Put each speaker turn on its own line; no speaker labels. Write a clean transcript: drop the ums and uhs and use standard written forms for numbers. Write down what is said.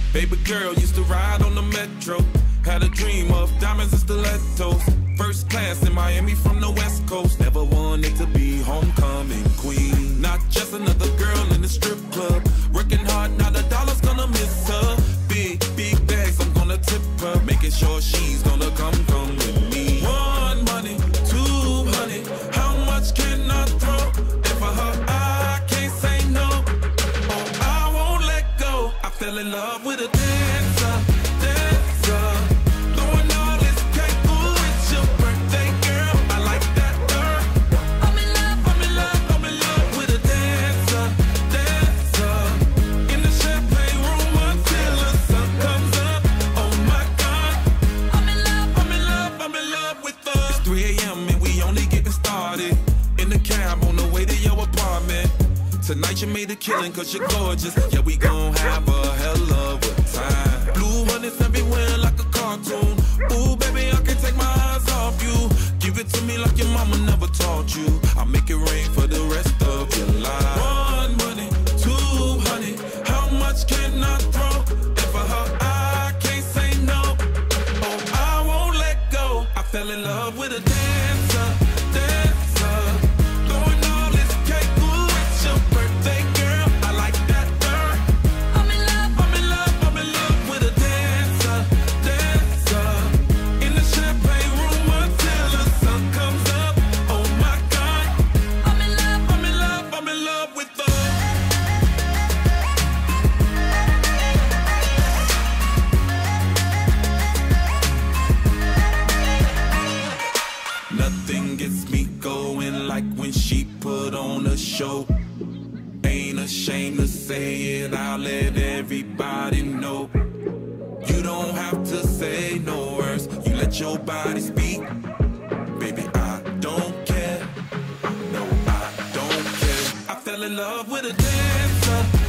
Baby girl used to ride on the metro. Had a dream of diamonds and stilettos. First class in Miami from the West Coast. Never wanted to be homecoming queen. Not just another girl in the strip club. Working hard, now the dollar's gonna miss her. Big bags, I'm gonna tip her. Making sure she's gonna come with me. One money, two honey. How much can I throw? And for her, I can't say no. Oh, I won't let go. I fell in love with a dancer. Throwing all this cake, ooh, it's your birthday, girl. I like that, girl. I'm in love with a dancer. In the champagne room until the sun comes up. Oh my God. I'm in love with her. It's 3 a.m. and we only getting started. In the cab on the way to your apartment. Tonight you made a killing cause you're gorgeous. Yeah, we gon' have a hell of a time. Blue honey's everywhere like a cartoon. Ooh, baby, I can't take my eyes off you. Give it to me like your mama never taught you. I'll make it rain for the rest of your life. One money, two honey. How much can I throw? And for her, I can't say no. Oh, I won't let go. I fell in love with a dancer. Throwing all this cake, ooh, it's your birthday, girl. I like that, girl. I'm in love with a dancer. In the champagne room until the sun comes up. Oh my God. I'm in love with her. Nothing gets me going like when she put on a show. Ain't ashamed to say it, I'll let everybody know. You don't have to say no words, you let your body speak. Baby, I don't care. No, I don't care. I fell in love with a dancer.